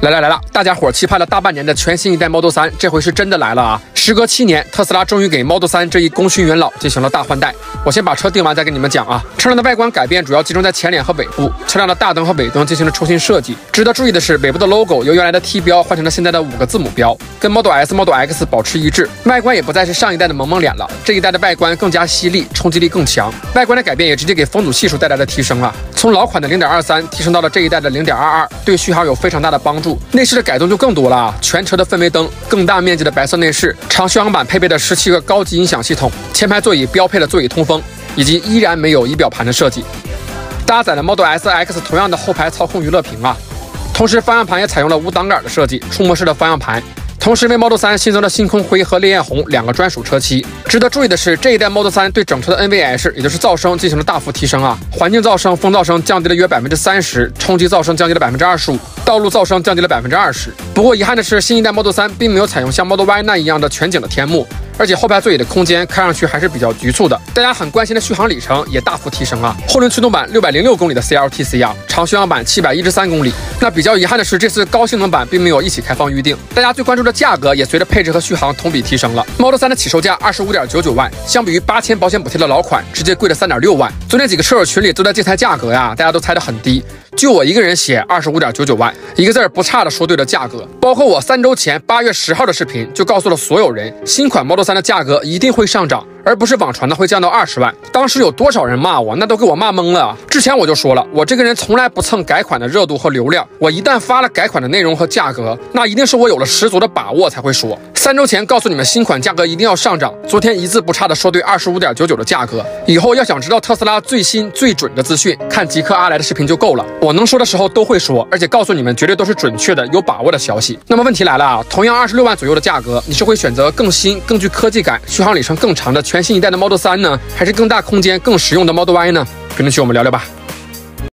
来了，大家伙期盼了大半年的全新一代 Model 3，这回是真的来了啊！时隔7年，特斯拉终于给 Model 3这一功勋元老进行了大换代。我先把车定完再跟你们讲啊。车辆的外观改变主要集中在前脸和尾部，车辆的大灯和尾灯进行了重新设计。值得注意的是，尾部的 logo 由原来的 T 标换成了现在的5个字母标，跟 Model S、Model X 保持一致。外观也不再是上一代的萌萌脸了，这一代的外观更加犀利，冲击力更强。外观的改变也直接给风阻系数带来了提升了，从老款的0.23提升到了这一代的0.22，对续航有非常大的帮助。内饰的改动就更多了啊，全车的氛围灯，更大面积的白色内饰，长续航版配备的17个高级音响系统，前排座椅标配了座椅通风，以及依然没有仪表盘的设计。搭载了 Model S、X 同样的后排操控娱乐屏啊，同时方向盘也采用了无挡杆的设计，触摸式的方向盘。同时为 Model 3新增了星空灰和烈焰红2个专属车漆。值得注意的是，这一代 Model 3对整车的 NVH， 也就是噪声进行了大幅提升啊，环境噪声、风噪声降低了约30%，冲击噪声降低了25%，道路噪声降低了20%。不过遗憾的是，新一代 Model 3并没有采用像 Model Y 那一样的全景的天幕，而且后排座椅的空间看上去还是比较局促的。大家很关心的续航里程也大幅提升啊，后轮驱动版606公里的 CLTC 啊，长续航版713公里。那比较遗憾的是，这次高性能版并没有一起开放预定。大家最关注的价格也随着配置和续航同比提升了。Model 3的起售价25.99万，相比于8000保险补贴的老款，直接贵了3.6万。昨天几个车友群里都在竞猜价格呀，大家都猜得很低。就我一个人写25.99万，一个字儿不差的说对了价格。包括我3周前8月10号的视频就告诉了所有人，新款 Model 3的价格一定会上涨，而不是网传的会降到20万。当时有多少人骂我，那都给我骂懵了。之前我就说了，我这个人从来不蹭改款的热度和流量，我一旦发了改款的内容和价格，那一定是我有了十足的把握才会说。3周前告诉你们新款价格一定要上涨，昨天一字不差的说对25.99的价格。以后要想知道特斯拉最新最准的资讯，看极客阿来的视频就够了。我能说的时候都会说，而且告诉你们绝对都是准确的、有把握的消息。那么问题来了啊，同样26万左右的价格，你是会选择更新、更具科技感、续航里程更长的全新一代的 Model 3呢，还是更大空间、更实用的 Model Y 呢？评论区我们聊聊吧。